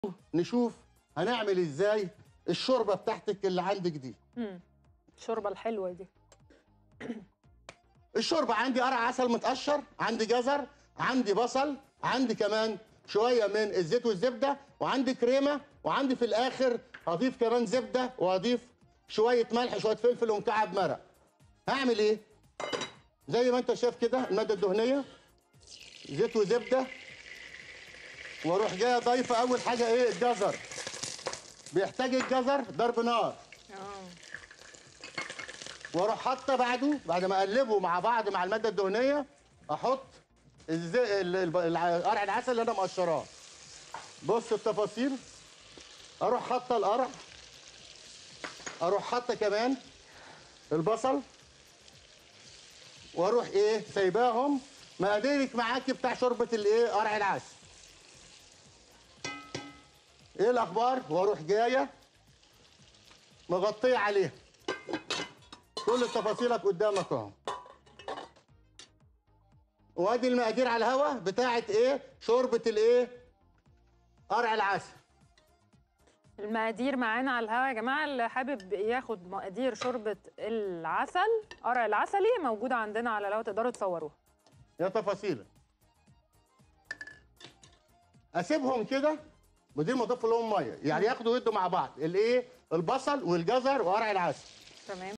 نشوف هنعمل ازاي الشوربه بتاعتك اللي عندك دي. الشوربه الحلوه دي. الشوربه عندي قرع عسل متقشر، عندي جزر، عندي بصل، عندي كمان شويه من الزيت والزبده، وعندي كريمه، وعندي في الاخر هضيف كمان زبده، وهضيف شويه ملح، شويه فلفل، ومكعب مرق. هعمل ايه؟ زي ما انت شايف كده الماده الدهنيه، زيت وزبده، واروح جايه ضايفه اول حاجه ايه؟ الجزر. بيحتاج الجزر ضرب نار. واروح حاطه بعد ما اقلبه مع بعض مع الماده الدهنيه، احط قرع العسل اللي انا مقشراه. بص التفاصيل. اروح حاطه القرع، اروح حاطه كمان البصل، واروح ايه سايباهم مقاديرك معاكي بتاع شوربه الايه؟ قرع العسل. ايه الاخبار؟ واروح جايه مغطيه عليها. كل تفاصيلك قدامك اهو. وادي المقادير على الهوا بتاعت ايه؟ شوربه الايه؟ قرع العسل. المقادير معانا على الهوا يا جماعه، اللي حابب ياخد مقادير شوربه العسل قرع العسلي موجوده عندنا على الهوا، تقدروا تصوروها. يا تفاصيلك. اسيبهم كده بدون ما اضيف لهم ميه، يعني ياخدوا ويدوا مع بعض الايه؟ البصل والجزر وقرع العسل. تمام.